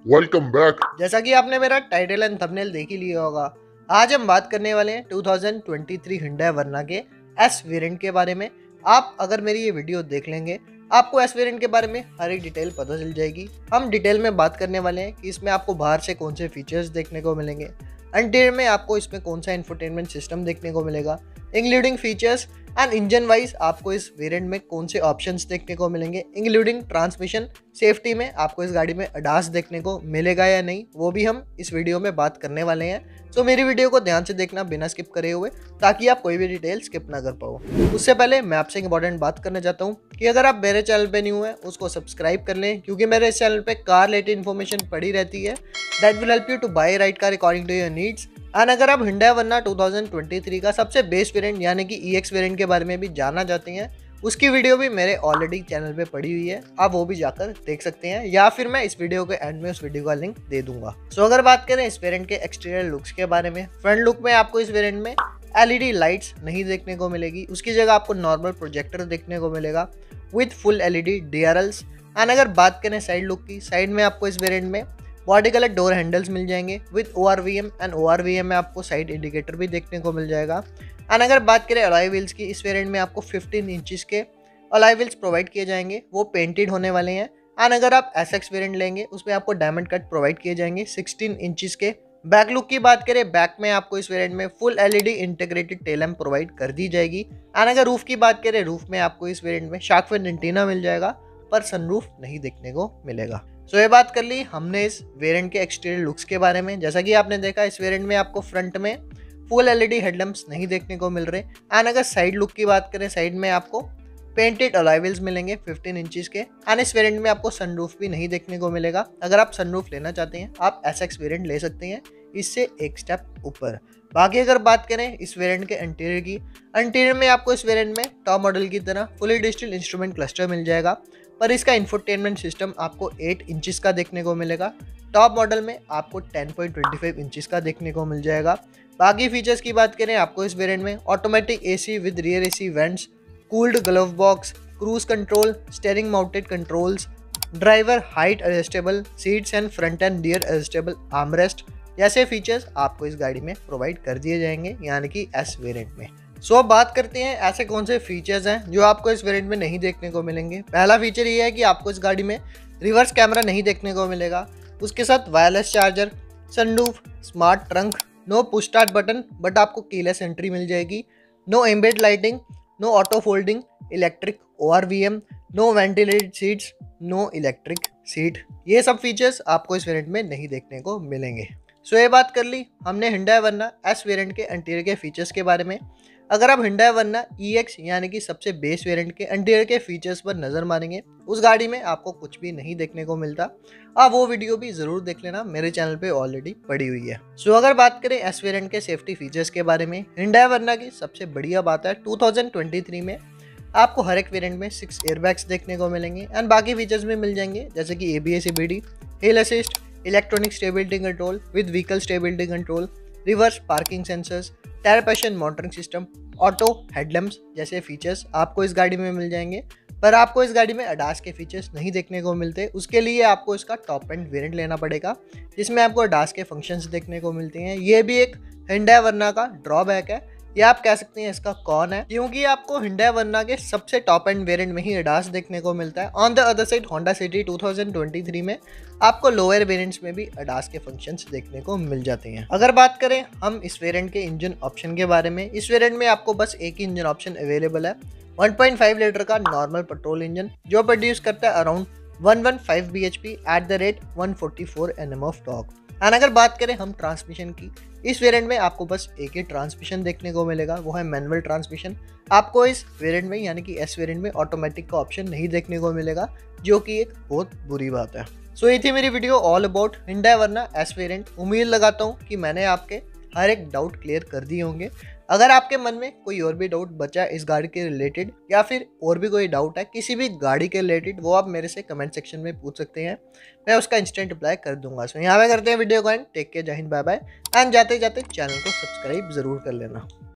Welcome back. जैसा कि आपने मेरा टाइटल एंड थंबनेल देख ही लिया होगा। आज हम बात करने वाले हैं 2023 Hyundai वर्ना के एस वेरिएंट के बारे में। आप अगर मेरी ये वीडियो देख लेंगे, आपको एस वेरिएंट के बारे में हर एक डिटेल पता चल जाएगी। हम डिटेल में बात करने वाले हैं कि इसमें आपको बाहर से कौन से फीचर्स देखने को मिलेंगे, इंटीरियर में आपको इसमें कौन सा इंफोटेनमेंट सिस्टम देखने को मिलेगा, including features and engine wise आपको इस वेरिएंट में कौन से ऑप्शंस देखने को मिलेंगे, इंक्लूडिंग ट्रांसमिशन सेफ्टी में आपको इस गाड़ी में अडास देखने को मिलेगा या नहीं, वो भी हम इस वीडियो में बात करने वाले हैं। तो मेरी वीडियो को ध्यान से देखना बिना स्किप करे हुए, ताकि आप कोई भी डिटेल स्किप ना कर पाओ। उससे पहले मैं आपसे एक इंपॉर्टेंट बात करना चाहता हूँ कि अगर आप मेरे चैनल पे न्यू हैं उसको सब्सक्राइब कर लें, क्योंकि मेरे इस चैनल पे कार रिलेटेड इन्फॉर्मेशन पड़ी रहती है that will help you to buy right car according to your needs. And अगर आप Hyundai वर्ना 2023 का सबसे बेस्ट वेरिएंट यानी कि EX वेरिएंट के बारे में भी जानना चाहते हैं, उसकी वीडियो भी मेरे ऑलरेडी चैनल पे पड़ी हुई है, आप वो भी जाकर देख सकते हैं, या फिर मैं इस वीडियो के एंड में उस वीडियो का लिंक दे दूंगा। सो अगर बात करें इस वेरिएंट के एक्सटीरियर लुक्स के बारे में, फ्रंट लुक में आपको इस वेरिएंट में LED लाइट्स नहीं देखने को मिलेगी, उसकी जगह आपको नॉर्मल प्रोजेक्टर देखने को मिलेगा with full LED DRLs। And अगर बात करें साइड लुक की, साइड में आपको इस वेरिएंट में बॉडी कलर डोर हैंडल्स मिल जाएंगे विद ORVM, एंड ORVM में आपको साइड इंडिकेटर भी देखने को मिल जाएगा। एंड अगर बात करें अलॉय व्हील्स की, इस वेरिएंट में आपको 15 इंचेस के अलॉय व्हील्स प्रोवाइड किए जाएंगे, वो पेंटेड होने वाले हैं। एंड अगर आप SX वेरिएंट लेंगे उसमें आपको डायमंड कट प्रोवाइड किए जाएंगे 16 इंचेस के। बैक लुक की बात करें, बैक में आपको इस वेरिएंट में full LED integrated tail lamp provide कर दी जाएगी। एंड अगर रूफ की बात करें, रूफ में आपको इस वेरिएंट में शार्क फिन एंटीना मिल जाएगा, पर सनरूफ नहीं देखने को मिलेगा। सो ये बात कर ली हमने इस वेरिएंट के एक्सटीरियर लुक्स के बारे में। जैसा कि आपने देखा, इस वेरिएंट में आपको फ्रंट में फुल LED हेडलैम्प्स नहीं देखने को मिल रहे। एंड अगर साइड लुक की बात करें, साइड में आपको पेंटेड अलॉय व्हील्स मिलेंगे 15 इंचेस के। एंड इस वेरिएंट में आपको सनरूफ भी नहीं देखने को मिलेगा। अगर आप सनरूफ लेना चाहते हैं, आप SX वेरिएंट ले सकते हैं, इससे एक स्टेप ऊपर। बाकी अगर बात करें इस वेरिएंट के इंटीरियर की, इंटीरियर में आपको इस वेरिएंट में टॉप मॉडल की तरह फुली डिजिटल इंस्ट्रूमेंट क्लस्टर मिल जाएगा, पर इसका इंफोटेनमेंट सिस्टम आपको 8 इंचेस का देखने को मिलेगा। टॉप मॉडल में आपको 10.25 इंचेस का देखने को मिल जाएगा। बाकी फीचर्स की बात करें, आपको इस वेरिएंट में automatic AC with rear AC vents, cooled glove box, cruise control, steering mounted controls, driver height adjustable seats and front and rear adjustable armrest जैसे फीचर्स आपको इस गाड़ी में प्रोवाइड कर दिए जाएंगे, यानी कि S वेरिएंट में। सो अब बात करते हैं ऐसे कौन से फीचर्स हैं जो आपको इस वेरिएंट में नहीं देखने को मिलेंगे। पहला फीचर ये है कि आपको इस गाड़ी में रिवर्स कैमरा नहीं देखने को मिलेगा, उसके साथ wireless charger, sunroof, smart trunk, no push start button but आपको कीलेस एंट्री मिल जाएगी, no ambient lighting, no auto folding, electric ORVM, no ventilated seats, no electric seat. ये सब फीचर्स आपको इस वेरिएंट में नहीं देखने को मिलेंगे। सो ये बात कर ली हमने Hyundai वर्ना S वेरिएंट के इंटीरियर के फीचर्स के बारे में। अगर आप Hyundai वर्ना EX यानी कि सबसे बेस वेरिएंट के इंटीरियर के फीचर्स पर नज़र मारेंगे, उस गाड़ी में आपको कुछ भी नहीं देखने को मिलता। आप वो वीडियो भी ज़रूर देख लेना, मेरे चैनल पे ऑलरेडी पड़ी हुई है। सो अगर बात करें S वेरिएंट के सेफ्टी फीचर्स के बारे में, Hyundai वर्ना की सबसे बढ़िया बात है 2023 में आपको हर एक वेरिएंट में 6 एयरबैग्स देखने को मिलेंगे। एंड बाकी फीचर्स भी मिल जाएंगे, जैसे कि ABS ABD, hill assist, electronic stability control with vehicle stability control, reverse parking sensors, tyre pressure monitoring system, auto headlamps जैसे फीचर्स आपको इस गाड़ी में मिल जाएंगे। पर आपको इस गाड़ी में ADAS के फीचर्स नहीं देखने को मिलते, उसके लिए आपको इसका टॉप एंड वेरिएंट लेना पड़ेगा, जिसमें आपको ADAS के फंक्शंस देखने को मिलते हैं। ये भी एक Hyundai वर्ना का ड्रॉबैक है, या आप कह सकते हैं इसका कौन है, क्योंकि आपको Hyundai वर्ना के सबसे टॉप एंड वेरिएंट में ही ADAS देखने को मिलता है। On the other side Honda City 2023 में आपको लोअर वेरिएंट्स में भी ADAS के फंक्शंस देखने को मिल जाते हैं। अगर बात करें हम इस वेरिएंट के इंजन ऑप्शन के बारे में, इस वेरिएंट में आपको बस एक ही इंजन ऑप्शन अवेलेबल है, 1.5 लीटर का नॉर्मल पेट्रोल इंजन, जो प्रोड्यूस करता है around 115 bhp at the rate 144 Nm of torque. And अगर बात करें हम ट्रांसमिशन की, इस वेरिएंट में आपको बस एक ही ट्रांसमिशन देखने को मिलेगा, वो है मैनुअल ट्रांसमिशन। आपको इस वेरिएंट में यानी कि S वेरिएंट में ऑटोमेटिक का ऑप्शन नहीं देखने को मिलेगा, जो कि एक बहुत बुरी बात है। सो ये थी मेरी video all about Hyundai Verna S variant. उम्मीद लगाता हूँ कि मैंने आपके हर एक डाउट क्लियर कर दिए होंगे। अगर आपके मन में कोई और भी डाउट बचा है इस गाड़ी के रिलेटेड, या फिर और भी कोई डाउट है किसी भी गाड़ी के रिलेटेड, वो आप मेरे से कमेंट सेक्शन में पूछ सकते हैं, मैं उसका इंस्टेंट रिप्लाई कर दूंगा। सो यहाँ पे करते हैं वीडियो को एंड टेक केयर, जय हिंद, बाय बाय। एंड जाते जाते चैनल को सब्सक्राइब जरूर कर लेना।